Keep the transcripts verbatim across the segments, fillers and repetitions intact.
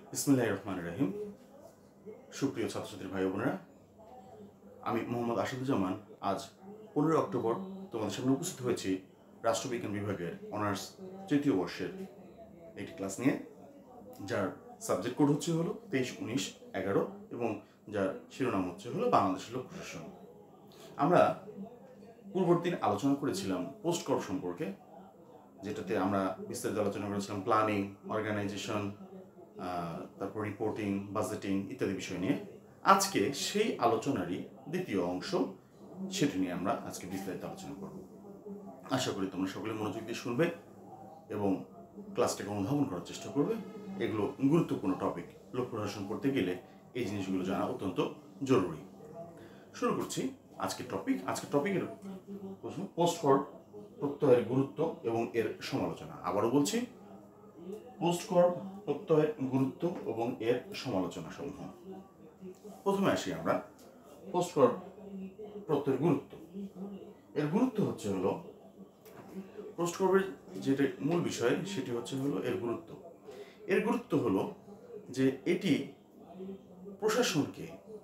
বিসমিল্লাহির রহমানির রহিম। সুপ্রিয় ছাত্রছাত্রী ভাই বোনেরা, আমি মোহাম্মদ আসাদুজ্জামান আজ পনেরোই অক্টোবর তোমাদের সামনে উপস্থিত হয়েছি রাষ্ট্রবিজ্ঞান বিভাগের অনার্স তৃতীয় বর্ষের একটি ক্লাস নিয়ে, যার সাবজেক্ট কোড হচ্ছে হলো তেইশ উনিশ এগারো এবং যার শিরোনাম হচ্ছে হলো বাংলাদেশের লোক প্রশাসন। আমরা পূর্ববর্তী দিন আলোচনা করেছিলাম পোস্ট কর্প সম্পর্কে, যেটাতে আমরা বিস্তারিত আলোচনা করেছিলাম প্ল্যানিং, অর্গানাইজেশন, তারপর রিপোর্টিং, বাজেটিং ইত্যাদি বিষয় নিয়ে। আজকে সেই আলোচনারই দ্বিতীয় অংশ, সেটি নিয়ে আমরা আজকে বিস্তারিত আলোচনা করব। আশা করি তোমরা সকলে মনোযোগ দিয়ে শুনবে এবং ক্লাসটাকে অনুধাবন করার চেষ্টা করবে। এগুলো গুরুত্বপূর্ণ টপিক, লোক প্রশাসন করতে গেলে এই জিনিসগুলো জানা অত্যন্ত জরুরি। শুরু করছি আজকের টপিক। আজকের টপিকের প্রশ্ন পোস্ট কর্প প্রত্যয়ের গুরুত্ব এবং এর সমালোচনা। আবারও বলছি, পোস্ট কর্প প্রত্যয়ের গুরুত্ব এবং এর সমালোচনা সমূহ। প্রথমে আসি আমরা পোস্ট কর্প প্রত্যয়ের গুরুত্ব। এর গুরুত্ব হচ্ছে হলো পোস্ট কর্পের যেটা মূল বিষয় সেটি হচ্ছে হলো এর গুরুত্ব। এর গুরুত্ব হলো যে এটি প্রশাসনকে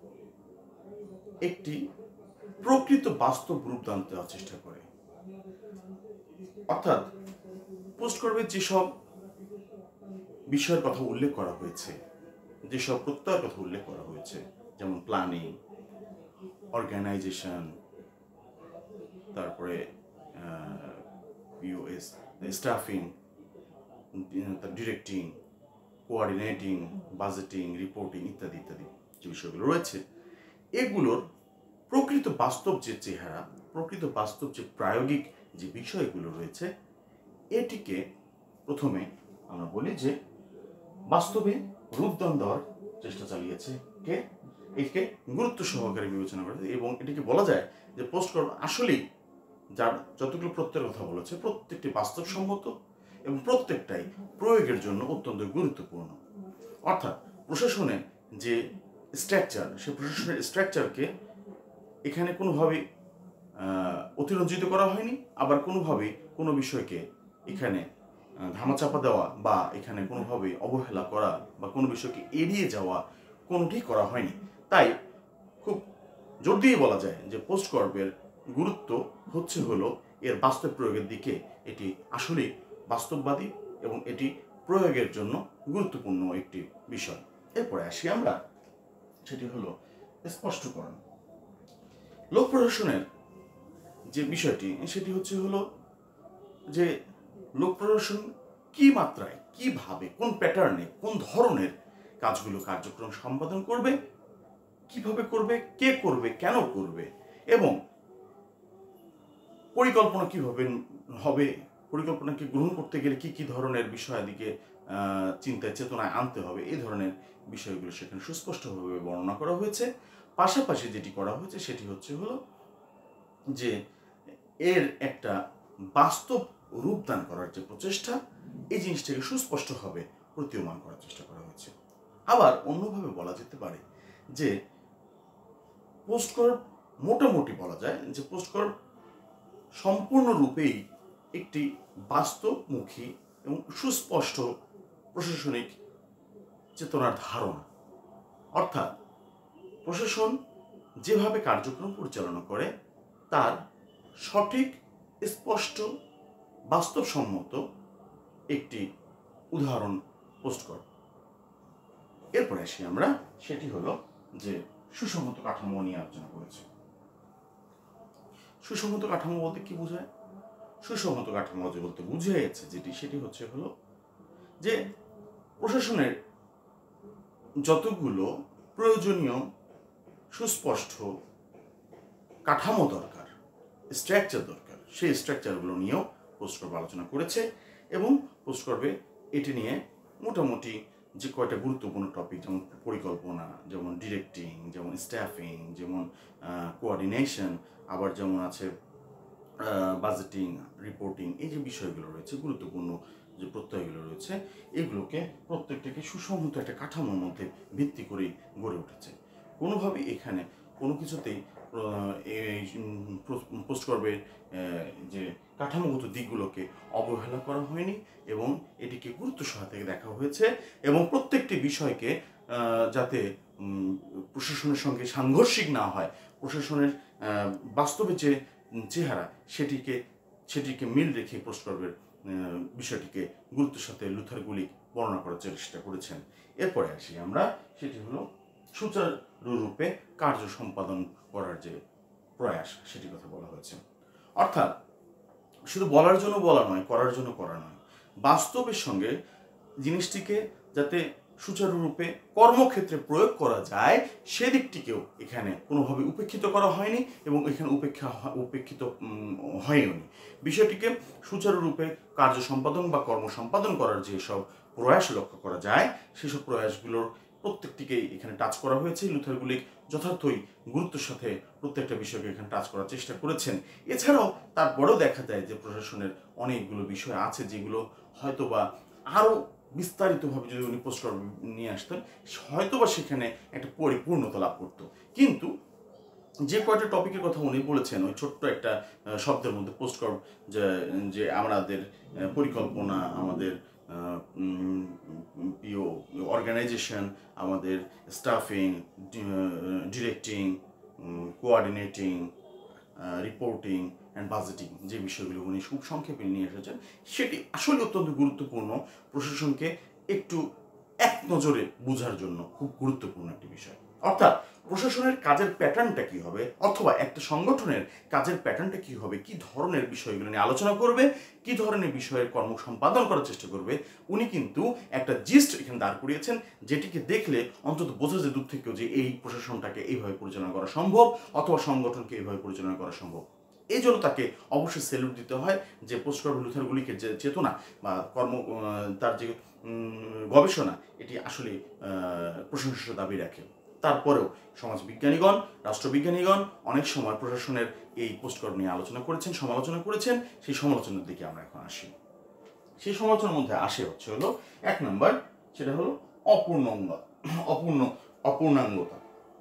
একটি প্রকৃত বাস্তব রূপ দান দেওয়ার চেষ্টা করে। অর্থাৎ পোস্ট কর্পের যেসব বিষয়ের কথা উল্লেখ করা হয়েছে, যেসব প্রত্যয়ের কথা উল্লেখ করা হয়েছে, যেমন প্ল্যানিং, অর্গানাইজেশন, তারপরে POS, staffing, directing, coordinating, budgeting, reporting ইত্যাদি ইত্যাদি যে বিষয়গুলো রয়েছে, এগুলোর প্রকৃত বাস্তব যে চেহারা, প্রকৃত বাস্তব যে প্রায়োগিক যে বিষয়গুলো রয়েছে, এটিকে প্রথমে আমরা বলি যে বাস্তবে রূপদান দেওয়ার চেষ্টা চালিয়েছে কে? একে গুরুত্ব সহকারে বিবেচনা করে এবং এটিকে বলা যায় যে পোস্ট কর্প আসলেই যার যতগুলো প্রত্যয়ের কথা বলেছে প্রত্যেকটি বাস্তবসম্মত এবং প্রত্যেকটাই প্রয়োগের জন্য অত্যন্ত গুরুত্বপূর্ণ। অর্থাৎ প্রশাসনের যে স্ট্রাকচার, সে প্রশাসনের স্ট্রাকচারকে এখানে কোনোভাবেই অতিরঞ্জিত করা হয়নি, আবার কোনোভাবেই কোনো বিষয়কে এখানে ধামাচাপা দেওয়া বা এখানে কোনোভাবেই অবহেলা করা বা কোনো বিষয়কে এড়িয়ে যাওয়া কোনোটি করা হয়নি। তাই খুব জোর দিয়ে বলা যায় যে পোস্ট কর্পের গুরুত্ব হচ্ছে হলো এর বাস্তব প্রয়োগের দিকে এটি আসলেই বাস্তববাদী এবং এটি প্রয়োগের জন্য গুরুত্বপূর্ণ একটি বিষয়। এরপরে আসি আমরা, সেটি হলো স্পষ্টকরণ। লোক প্রশাসনের যে বিষয়টি সেটি হচ্ছে হলো যে লোক প্রশাসন কি মাত্রায়, কিভাবে, কোন প্যাটার্নে, কোন ধরনের কাজগুলো কার্যক্রম সম্পাদন করবে, কিভাবে করবে, কে করবে, কেন করবে এবং পরিকল্পনা কিভাবে হবে, পরিকল্পনাকে গ্রহণ করতে গেলে কি কি ধরনের বিষয়াদিকে চিন্তায় চেতনায় আনতে হবে, এই ধরনের বিষয়গুলো সেখানে সুস্পষ্টভাবে বর্ণনা করা হয়েছে। পাশাপাশি যেটি করা হয়েছে সেটি হচ্ছে হলো যে এর একটা বাস্তব রূপদান করার যে প্রচেষ্টা, এই জিনিসটাকে সুস্পষ্টভাবে প্রতীয়মান করার চেষ্টা করা হয়েছে। আবার অন্যভাবে বলা যেতে পারে যে পোস্ট কর্প মোটামুটি বলা যায় যে পোস্ট কর্প সম্পূর্ণরূপেই একটি বাস্তবমুখী এবং সুস্পষ্ট প্রশাসনিক চেতনার ধারণা। অর্থাৎ প্রশাসন যেভাবে কার্যক্রম পরিচালনা করে তার সঠিক, স্পষ্ট, বাস্তবসম্মত একটি উদাহরণ পোস্ট কর্প। এরপরে আসি আমরা, সেটি হলো যে সুসংহত কাঠামো নিয়ে আলোচনা করেছে। সুসংহত কাঠামো বলতে কি বোঝায়? সুসংহত কাঠামো যে বলতে বুঝে গেছে যেটি, সেটি হচ্ছে হলো যে প্রশাসনের যতগুলো প্রয়োজনীয় সুস্পষ্ট কাঠামো দরকার, স্ট্রাকচার দরকার, সেই স্ট্রাকচারগুলো নিয়েও পোস্ট কর্প আলোচনা করেছে এবং পোস্ট কর্পে এটি নিয়ে মোটামুটি যে কয়টা গুরুত্বপূর্ণ টপিক, যেমন পরিকল্পনা, যেমন ডিরেক্টিং, যেমন স্টাফিং, যেমন কোঅর্ডিনেশন, আবার যেমন আছে বাজেটিং, রিপোর্টিং, এই যে বিষয়গুলো রয়েছে, গুরুত্বপূর্ণ যে প্রত্যয়গুলো রয়েছে, এগুলোকে প্রত্যেকটাকে সুসংহত একটা কাঠামোর মধ্যে ভিত্তি করেই গড়ে উঠেছে। কোনোভাবেই এখানে কোনো কিছুতেই এই পোস্ট কর্পের যে কাঠামোগত দিকগুলোকে অবহেলা করা হয়নি এবং এটিকে গুরুত্ব সহকারে দেখা হয়েছে এবং প্রত্যেকটি বিষয়কে যাতে প্রশাসনের সঙ্গে সাংঘর্ষিক না হয়, প্রশাসনের বাস্তবে যে চেহারা সেটিকে সেটিকে মিল রেখে পোস্টকর্বের বিষয়টিকে গুরুত্বের সাথে লুথার গুলিক বর্ণনা করার চেষ্টা করেছেন। এরপরে আসি আমরা, সেটি হলো সুচারুরূপে কার্য সম্পাদন করার যে প্রয়াস সেটির কথা বলা হয়েছে। অর্থাৎ শুধু বলার জন্য বলা নয়, করার জন্য করা নয়, বাস্তবের সঙ্গে জিনিসটিকে যাতে সুচারুরূপে কর্মক্ষেত্রে প্রয়োগ করা যায় সেদিকটিকেও এখানে কোনোভাবে উপেক্ষিত করা হয়নি এবং এখানে উপেক্ষা উপেক্ষিত হয়নি। বিষয়টিকে সুচারুরূপে কার্য সম্পাদন বা কর্ম সম্পাদন করার যেসব প্রয়াস লক্ষ্য করা যায় সেসব প্রয়াসগুলোর প্রত্যেকটিকেই এখানে টাচ করা হয়েছে। লুথার গুলিক যথার্থই গুরুত্বের সাথে প্রত্যেকটা বিষয়কে এখানে টাচ করার চেষ্টা করেছেন। এছাড়াও তারপরেও দেখা যায় যে প্রশাসনের অনেকগুলো বিষয় আছে যেগুলো হয়তোবা আরও বিস্তারিতভাবে যদি উনি পোস্টকর্ব নিয়ে আসতেন হয়তোবা সেখানে একটা পরিপূর্ণতা লাভ করত। কিন্তু যে কয়টা টপিকের কথা উনি বলেছেন ওই ছোট্ট একটা শব্দের মধ্যে পোস্টকর্ব যে যে আমাদের পরিকল্পনা, আমাদের পিও অর্গানাইজেশন, আমাদের staffing, directing, coordinating, reporting and budgeting যে বিষয়গুলো উনি খুব সংক্ষেপে নিয়ে এসেছেন সেটি আসলে অত্যন্ত গুরুত্বপূর্ণ, প্রশাসনকে একটু এক নজরে বোঝার জন্য খুব গুরুত্বপূর্ণ একটি বিষয়। অর্থাৎ প্রশাসনের কাজের প্যাটার্নটা কী হবে অথবা একটা সংগঠনের কাজের প্যাটার্নটা কী হবে, কী ধরনের বিষয়গুলো নিয়ে আলোচনা করবে, কী ধরনের বিষয়ের কর্ম সম্পাদন করার চেষ্টা করবে, উনি কিন্তু একটা জিস্ট এখানে দাঁড় করিয়েছেন যেটিকে দেখলে অন্তত বোঝা যায় দূর থেকেও যে এই প্রশাসনটাকে এইভাবে পরিচালনা করা সম্ভব অথবা সংগঠনকে এইভাবে পরিচালনা করা সম্ভব। এই জন্য তাকে অবশ্যই স্যালুট দিতে হয় যে পোস্টকর্ব লুথার গুলিকের যে চেতনা বা কর্ম তার যে গবেষণা এটি আসলে প্রশংসার দাবি রাখে। তারপরেও সমাজবিজ্ঞানীগণ, রাষ্ট্রবিজ্ঞানীগণ অনেক সময় প্রশাসনের এই পোস্টকর্ব নিয়ে আলোচনা করেছেন, সমালোচনা করেছেন। সেই সমালোচনার দিকে আমরা এখন আসি। সেই সমালোচনার মধ্যে আসে হচ্ছে হলো এক নম্বর, সেটা হলো অপূর্ণাঙ্গ অপূর্ণ অপূর্ণাঙ্গতা।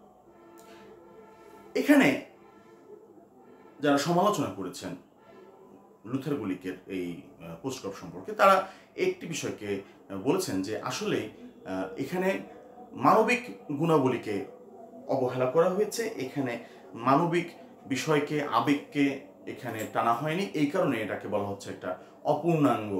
এখানে যারা সমালোচনা করেছেন লুথার গুলিকের এই পোস্টকর্ব সম্পর্কে তারা একটি বিষয়কে বলেছেন যে আসলে এখানে মানবিক গুণাবলীকে অবহেলা করা হয়েছে, এখানে মানবিক বিষয়কে আবেগকে এখানে টানা হয়নি, এই কারণে এটাকে বলা হচ্ছে একটা অপূর্ণাঙ্গ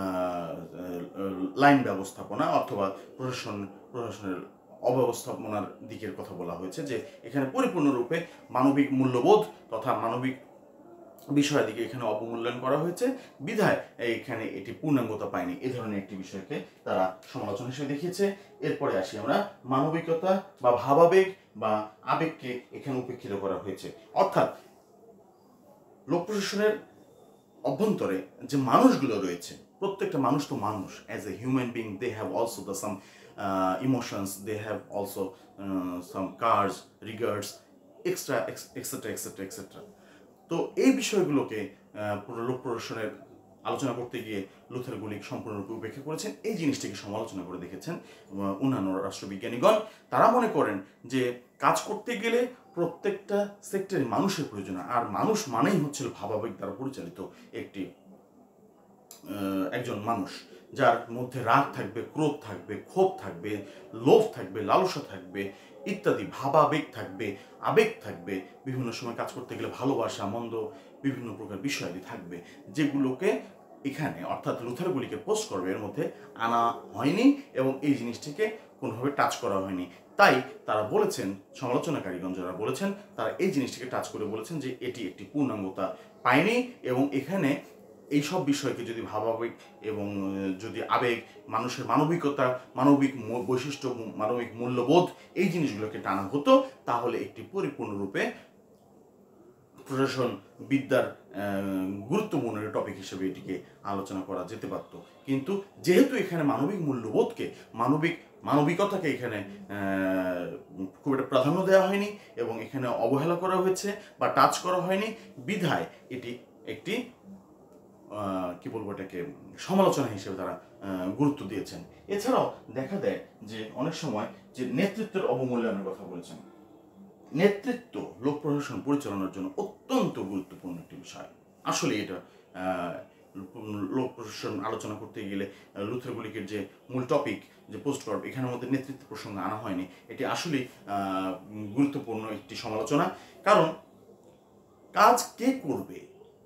লাইন ব্যবস্থাপনা অথবা প্রশাসন প্রশাসনের অব্যবস্থাপনার দিকের কথা বলা হয়েছে যে এখানে পরিপূর্ণরূপে মানবিক মূল্যবোধ তথা মানবিক বিষয়ের দিকে এখানে অবমূল্যায়ন করা হয়েছে বিধায় এখানে এটি পূর্ণাঙ্গতা পায়নি, এই ধরনের একটি বিষয়কে তারা সমালোচনা হিসেবে দেখিয়েছে। এরপরে আসি আমরা মানবিকতা বা ভাবাবেগ বা আবেগকে এখানে উপেক্ষিত করা হয়েছে। অর্থাৎ লোক প্রশাসনের অভ্যন্তরে যে মানুষগুলো রয়েছে প্রত্যেকটা মানুষ তো মানুষ, as a human being they have also the some emotions, they have also some cars, regards, extra etcetera etcetera etcetera. তো এই বিষয়গুলোকে লোক প্রশাসনের আলোচনা করতে গিয়ে লুথার গুলিক সম্পূর্ণরূপে উপেক্ষা করেছেন। এই জিনিসটিকে সমালোচনা করে দেখেছেন অন্যান্য রাষ্ট্রবিজ্ঞানীগণ। তারা মনে করেন যে কাজ করতে গেলে প্রত্যেকটা সেক্টরে মানুষের প্রয়োজন, আর মানুষ মানেই হচ্ছিল ভাবাবেগ দ্বারা পরিচালিত একটি একজন মানুষ, যার মধ্যে রাগ থাকবে, ক্রোধ থাকবে, ক্ষোভ থাকবে, লোভ থাকবে, লালসা থাকবে ইত্যাদি, ভাবাবেগ থাকবে, আবেগ থাকবে, বিভিন্ন সময় কাজ করতে গেলে ভালোবাসা, মন্দ বিভিন্ন প্রকার বিষয়াদি থাকবে, যেগুলোকে এখানে অর্থাৎ লুথার গুলিকের পোস্টকর্বের মধ্যে আনা হয়নি এবং এই জিনিসটিকে কোনোভাবে টাচ করা হয়নি। তাই তারা বলেছেন, সমালোচনাকারীগণ যারা বলেছেন তারা এই জিনিসটিকে টাচ করে বলেছেন যে এটি একটি পূর্ণাঙ্গতা পায়নি এবং এখানে এই সব বিষয়কে যদি ভাবাবেগ এবং যদি আবেগ, মানুষের মানবিকতা, মানবিক বৈশিষ্ট্য, মানবিক মূল্যবোধ এই জিনিসগুলোকে টানা হতো তাহলে একটি পরিপূর্ণরূপে প্রশাসন বিদ্যার গুরুত্বপূর্ণ টপিক হিসেবে এটিকে আলোচনা করা যেতে পারত। কিন্তু যেহেতু এখানে মানবিক মূল্যবোধকে, মানবিক মানবিকতাকে এখানে খুব একটা প্রাধান্য দেওয়া হয়নি এবং এখানে অবহেলা করা হয়েছে বা টাচ করা হয়নি বিধায় এটি একটি কি বলবো এটাকে সমালোচনা হিসেবে তারা গুরুত্ব দিয়েছেন। এছাড়াও দেখা দেয় যে অনেক সময় যে নেতৃত্বের অবমূল্যায়নের কথা বলেছেন। নেতৃত্ব লোক প্রশাসন পরিচালনার জন্য অত্যন্ত গুরুত্বপূর্ণ একটি বিষয়। আসলে এটা লোক প্রশাসন আলোচনা করতে গেলে লুথার গুলিকের যে মূল টপিক যে পোস্টকর্ব, এখানের মধ্যে নেতৃত্ব প্রসঙ্গ আনা হয়নি। এটি আসলেই গুরুত্বপূর্ণ একটি সমালোচনা, কারণ কাজ কে করবে?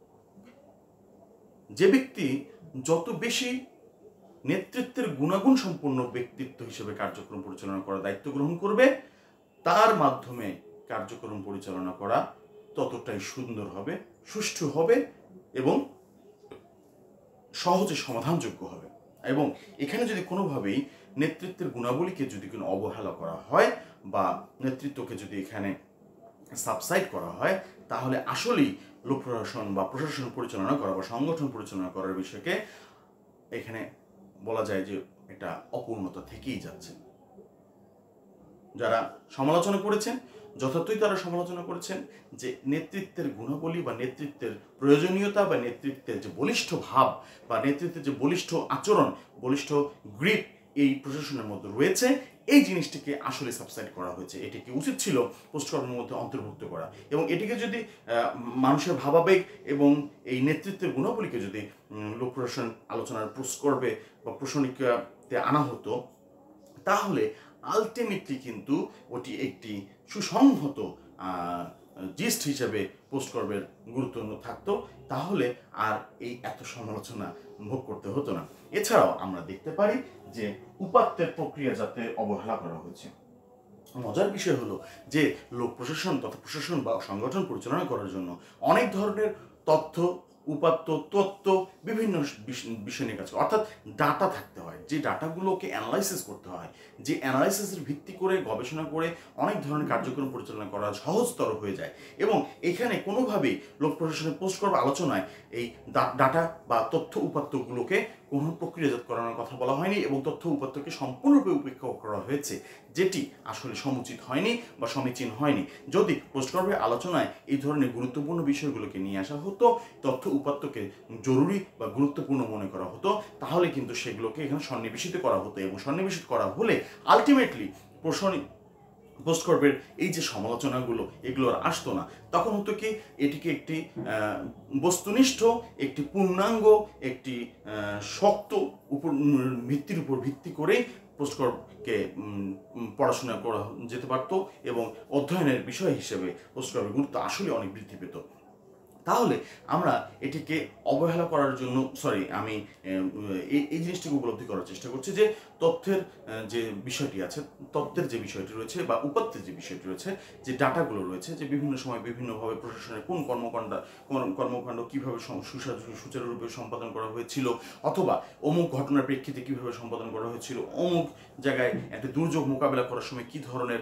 যে ব্যক্তি যত বেশি নেতৃত্বের গুণাগুণ সম্পন্ন ব্যক্তিত্ব হিসেবে কার্যক্রম পরিচালনা করার দায়িত্ব গ্রহণ করবে, তার মাধ্যমে কার্যক্রম পরিচালনা করা ততটাই সুন্দর হবে, সুষ্ঠু হবে এবং সহজে সমাধানযোগ্য হবে। এবং এখানে যদি কোনোভাবেই নেতৃত্বের গুণাবলীকে যদি কোনো অবহেলা করা হয় বা নেতৃত্বকে যদি এখানে সাবসাইড করা হয়, তাহলে আসলেই লোক প্রশাসন বা প্রশাসন পরিচালনা করা বা সংগঠন পরিচালনা করার বিষয়কে এখানে বলা যায় যে এটা অপূর্ণতা থেকেই যাচ্ছে। যারা সমালোচনা করেছেন যথার্থই তারা সমালোচনা করেছেন যে নেতৃত্বের গুণাবলী বা নেতৃত্বের প্রয়োজনীয়তা বা নেতৃত্বের যে বলিষ্ঠ ভাব বা নেতৃত্বের যে বলিষ্ঠ আচরণ, বলিষ্ঠ গ্রিপ এই প্রশাসনের মধ্যে রয়েছে, এই জিনিসটিকে আসলে সাবসাইড করা হয়েছে। এটিকে উচিত ছিল পোস্টকর্মের মধ্যে অন্তর্ভুক্ত করা, এবং এটিকে যদি মানুষের ভাবাবেগ এবং এই নেতৃত্বের গুণাবলীকে যদি লোক প্রশাসন আলোচনার পোস্টকর্বে বা প্রশাসনিকতে আনা হতো, তাহলে আলটিমেটলি কিন্তু ওটি একটি সুসংহত জিস্ট হিসেবে পোস্টকর্বের গুরুত্ব থাকতো, তাহলে আর এই এত সমালোচনা ভোগ করতে হতো না। এছাড়াও আমরা দেখতে পারি যে উপাত্তের প্রক্রিয়া যাতে অবহেলা করা হয়েছে। মজার বিষয় হলো যে লোক প্রশাসন তথা প্রশাসন বা সংগঠন পরিচালনা করার জন্য অনেক ধরনের তথ্য, উপাত্ত, তত্ত্ব, বিভিন্ন বিষয় নিয়ে কাজ করে, অর্থাৎ ডাটা থাকতে হয়। যে ডাটাগুলোকে অ্যানালাইসিস করতে হয়, যে অ্যানালাইসিসের ভিত্তি করে গবেষণা করে অনেক ধরনের কার্যক্রম পরিচালনা করা সহজতর হয়ে যায়। এবং এখানে কোনোভাবেই লোক প্রশাসনের পোস্টকর্ব আলোচনায় এই ডাটা বা তথ্য উপাত্তগুলোকে কোনো প্রক্রিয়াজাত করানোর কথা বলা হয়নি এবং তথ্য উপাত্তকে সম্পূর্ণরূপে উপেক্ষা করা হয়েছে, যেটি আসলে সমুচিত হয়নি বা সমীচীন হয়নি। যদি পোস্টকর্বের আলোচনায় এই ধরনের গুরুত্বপূর্ণ বিষয়গুলোকে নিয়ে আসা হতো, তথ্য উপাত্তকে জরুরি বা গুরুত্বপূর্ণ মনে করা হতো, তাহলে কিন্তু সেগুলোকে এখানে সন্নিবেশিত করা হতো, এবং সন্নিবেশিত করা হলে আলটিমেটলি প্রশ্ন পোস্টকর্বের এই যে সমালোচনাগুলো এগুলো আর আসতো না। তখন হতো কি, এটিকে একটি বস্তুনিষ্ঠ, একটি পূর্ণাঙ্গ, একটি শক্ত উপর ভিত্তির উপর ভিত্তি করে পোস্টকর্বকে পড়াশোনা করা যেতে পারত এবং অধ্যয়নের বিষয় হিসেবে পোস্টকর্বের গুরুত্ব আসলে অনেক বৃদ্ধি পেত। তাহলে আমরা এটিকে অবহেলা করার জন্য সরি আমি এই জিনিসটিকে উপলব্ধি করার চেষ্টা করছি যে তথ্যের যে বিষয়টি আছে, তথ্যের যে বিষয়টি রয়েছে বা উপাত্তের যে বিষয়টি রয়েছে, যে ডাটাগুলো রয়েছে, যে বিভিন্ন সময় বিভিন্নভাবে প্রশাসনের কোন কর্মকাণ্ড কর্মকাণ্ড কীভাবে সুচারুরূপে সম্পাদন করা হয়েছিল, অথবা অমুক ঘটনার প্রেক্ষিতে কীভাবে সম্পাদন করা হয়েছিল, অমুক জায়গায় একটা দুর্যোগ মোকাবেলা করার সময় কী ধরনের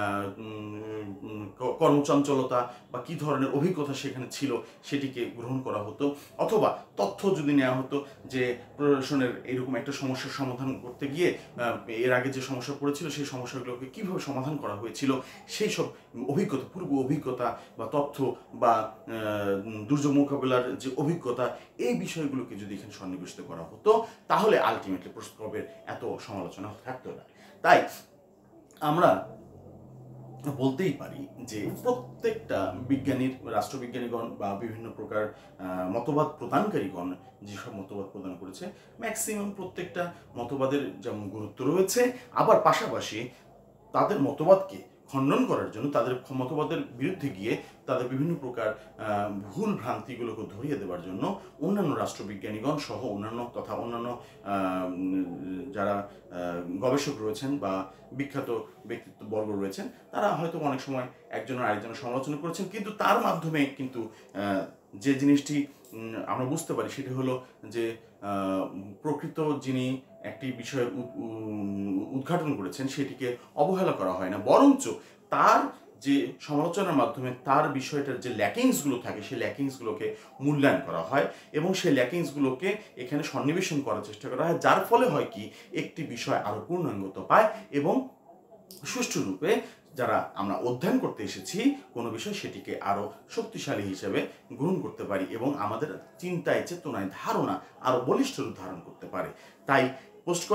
কর্মচঞ্চলতা বা কী ধরনের অভিজ্ঞতা সেখানে ছিল সেটিকে গ্রহণ করা হতো। অথবা তথ্য যদি নেওয়া হতো যে প্রশাসনের এরকম একটা সমস্যার সমাধান করতে গিয়ে এর আগে যে সমস্যা পড়েছিল সেই সমস্যাগুলোকে কীভাবে সমাধান করা হয়েছিল, সেই সব অভিজ্ঞতা, পূর্ব অভিজ্ঞতা বা তথ্য বা দুর্যোগ মোকাবেলার যে অভিজ্ঞতা, এই বিষয়গুলোকে যদি এখানে সন্নিবেশিত করা হতো, তাহলে আলটিমেটলি পোস্টকর্বের এত সমালোচনা থাকতো না। তাই আমরা বলতেই পারি যে প্রত্যেকটা বিজ্ঞানীর, রাষ্ট্রবিজ্ঞানীগণ বা বিভিন্ন প্রকার মতবাদ প্রদানকারীগণ যেসব মতবাদ প্রদান করেছে, ম্যাক্সিমাম প্রত্যেকটা মতবাদের যেমন গুরুত্ব রয়েছে, আবার পাশাপাশি তাদের মতবাদকে খণ্ডন করার জন্য, তাদের মতবাদের বিরুদ্ধে গিয়ে তাদের বিভিন্ন প্রকার ভুল ভ্রান্তিগুলোকে ধরিয়ে দেওয়ার জন্য অন্যান্য রাষ্ট্রবিজ্ঞানীগণ সহ অন্যান্য তথা অন্যান্য যারা গবেষক রয়েছেন বা বিখ্যাত ব্যক্তিত্ববর্গ রয়েছেন, তারা হয়তো অনেক সময় একজনের আরেকজনের সমালোচনা করেছেন, কিন্তু তার মাধ্যমে কিন্তু যে জিনিসটি আমরা বুঝতে পারি সেটি হলো যে প্রকৃত যিনি একটি বিষয়ের উদ্ঘাটন করেছেন সেটিকে অবহেলা করা হয় না, বরঞ্চ তার যে সমালোচনার মাধ্যমে তার বিষয়টার যে ল্যাকিংসগুলো থাকে সেই ল্যাকিংসগুলোকে মূল্যায়ন করা হয় এবং সেই ল্যাকিংসগুলোকে এখানে সন্নিবেশন করার চেষ্টা করা হয়, যার ফলে হয় কি একটি বিষয় আরও পূর্ণাঙ্গতা পায় এবং সুষ্ঠুরূপে যারা আমরা অধ্যয়ন করতে এসেছি কোনো বিষয় সেটিকে আরও শক্তিশালী হিসেবে গ্রহণ করতে পারি এবং আমাদের চিন্তায়, চেতনায়, ধারণা আরও বলিষ্ঠ রূপ ধারণ করতে পারে। তাই পোস্টকর্ব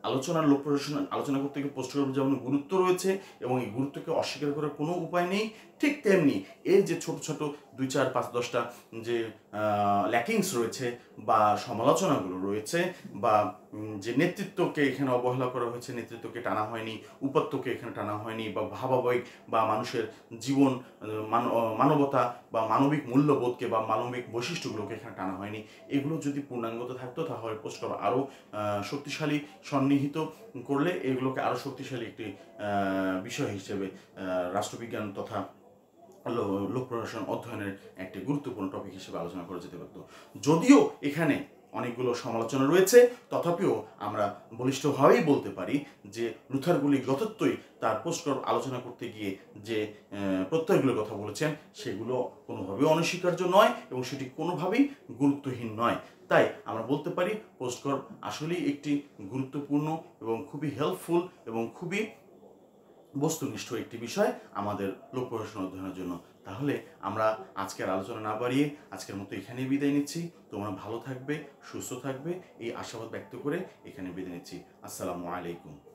আলোচনার লোক প্রশাসন আলোচনা করতে গিয়ে পোস্টকর্ব যেমন গুরুত্ব রয়েছে এবং এই গুরুত্বকে অস্বীকার করার কোনো উপায় নেই, ঠিক তেমনি এর যে ছোট ছোট দুই চার পাঁচ দশটা যে ল্যাকিংস রয়েছে বা সমালোচনাগুলো রয়েছে বা যে নেতৃত্বকে এখানে অবহেলা করা হয়েছে, নেতৃত্বকে টানা হয়নি, উপাত্তকে এখানে টানা হয়নি, বা ভাবাবেগ বা মানুষের জীবন মানবতা বা মানবিক মূল্যবোধকে বা মানবিক বৈশিষ্ট্যগুলোকে এখানে টানা হয়নি, এগুলো যদি পূর্ণাঙ্গত থাকতো তাহলে পোস্টকর্ব আরও শক্তিশালী সন্নিহিত করলে এগুলোকে আরও শক্তিশালী একটি বিষয় হিসেবে রাষ্ট্রবিজ্ঞান তথা লোক প্রশাসন অধ্যয়নের একটি গুরুত্বপূর্ণ টপিক হিসেবে আলোচনা করা যেতে পারত। যদিও এখানে অনেকগুলো সমালোচনা রয়েছে, তথাপিও আমরা বলিষ্ঠভাবেই বলতে পারি যে লুথার গুলিক যথার্থই তার পোস্টকর্ব আলোচনা করতে গিয়ে যে প্রত্যয়গুলোর কথা বলেছেন সেগুলো কোনোভাবেই অনস্বীকার্য নয় এবং সেটি কোনোভাবেই গুরুত্বহীন নয়। তাই আমরা বলতে পারি পোস্টকর্ব আসলেই একটি গুরুত্বপূর্ণ এবং খুবই হেল্পফুল এবং খুবই বস্তুনিষ্ঠ একটি বিষয় আমাদের লোক প্রশাসন অধ্যয়নের জন্য। তাহলে আমরা আজকের আলোচনা না বাড়িয়ে আজকের মতো এখানেই বিদায় নিচ্ছি। তোমরা ভালো থাকবে, সুস্থ থাকবে এই আশাবাদ ব্যক্ত করে এখানে বিদায় নিচ্ছি। আসসালামু আলাইকুম।